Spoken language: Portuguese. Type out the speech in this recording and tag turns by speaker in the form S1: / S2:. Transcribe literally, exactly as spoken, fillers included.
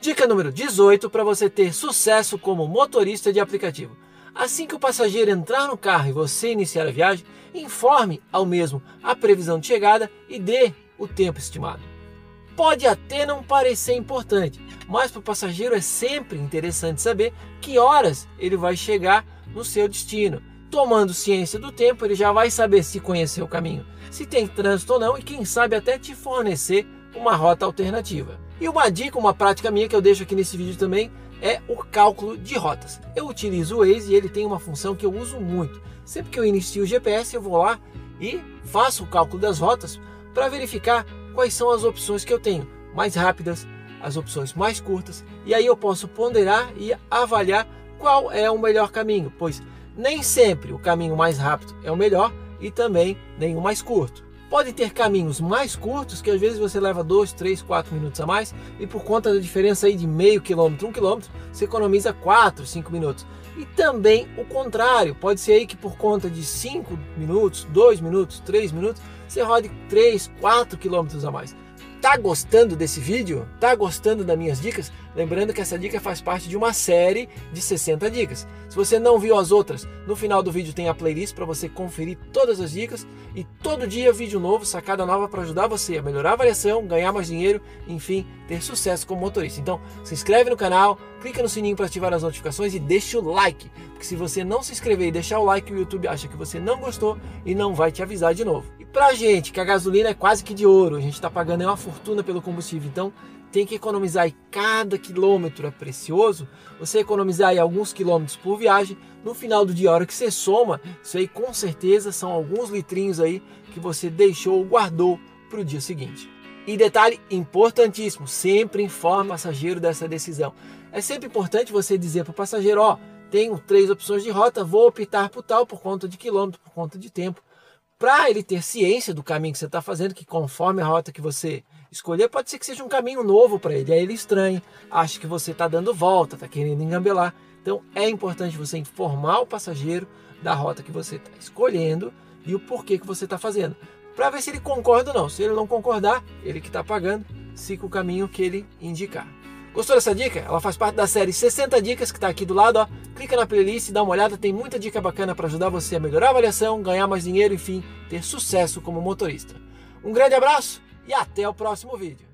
S1: Dica número dezoito para você ter sucesso como motorista de aplicativo. Assim que o passageiro entrar no carro e você iniciar a viagem, informe ao mesmo a previsão de chegada e dê o tempo estimado. Pode até não parecer importante, mas para o passageiro é sempre interessante saber que horas ele vai chegar no seu destino. Tomando ciência do tempo, ele já vai saber se conhecer o caminho, se tem trânsito ou não e quem sabe até te fornecer uma rota alternativa. E uma dica, uma prática minha que eu deixo aqui nesse vídeo também é o cálculo de rotas. Eu utilizo o Waze e ele tem uma função que eu uso muito. Sempre que eu inicio o G P S, eu vou lá e faço o cálculo das rotas para verificar quais são as opções que eu tenho, mais rápidas, as opções mais curtas, e aí eu posso ponderar e avaliar qual é o melhor caminho, pois nem sempre o caminho mais rápido é o melhor e também nem o mais curto. Pode ter caminhos mais curtos que às vezes você leva dois, três, quatro minutos a mais e por conta da diferença aí de meio quilômetro, um quilômetro, você economiza quatro, cinco minutos. E também o contrário, pode ser aí que por conta de cinco minutos, dois minutos, três minutos, você rode três, quatro quilômetros a mais. Tá gostando desse vídeo? Tá gostando das minhas dicas? Lembrando que essa dica faz parte de uma série de sessenta dicas. Se você não viu as outras, no final do vídeo tem a playlist para você conferir todas as dicas e todo dia vídeo novo, sacada nova para ajudar você a melhorar a avaliação, ganhar mais dinheiro, enfim, ter sucesso como motorista. Então, se inscreve no canal, clica no sininho para ativar as notificações e deixa o like, porque se você não se inscrever e deixar o like, o YouTube acha que você não gostou e não vai te avisar de novo. E pra gente, que a gasolina é quase que de ouro, a gente está pagando uma fortuna pelo combustível, então tem que economizar e cada quilômetro é precioso, você economizar aí alguns quilômetros por viagem, no final do dia, a hora que você soma, isso aí com certeza são alguns litrinhos aí que você deixou ou guardou para o dia seguinte. E detalhe importantíssimo, sempre informe o passageiro dessa decisão. É sempre importante você dizer para o passageiro, ó, tenho três opções de rota, vou optar por tal por conta de quilômetro, por conta de tempo, para ele ter ciência do caminho que você está fazendo, que conforme a rota que você escolher, pode ser que seja um caminho novo para ele, aí ele estranha, acha que você está dando volta, está querendo engambelar. Então é importante você informar o passageiro da rota que você está escolhendo e o porquê que você está fazendo, para ver se ele concorda ou não. Se ele não concordar, ele que está pagando, siga o caminho que ele indicar. Gostou dessa dica? Ela faz parte da série sessenta dicas que está aqui do lado, ó. Clica na playlist e dá uma olhada, tem muita dica bacana para ajudar você a melhorar a avaliação, ganhar mais dinheiro, enfim, ter sucesso como motorista. Um grande abraço e até o próximo vídeo.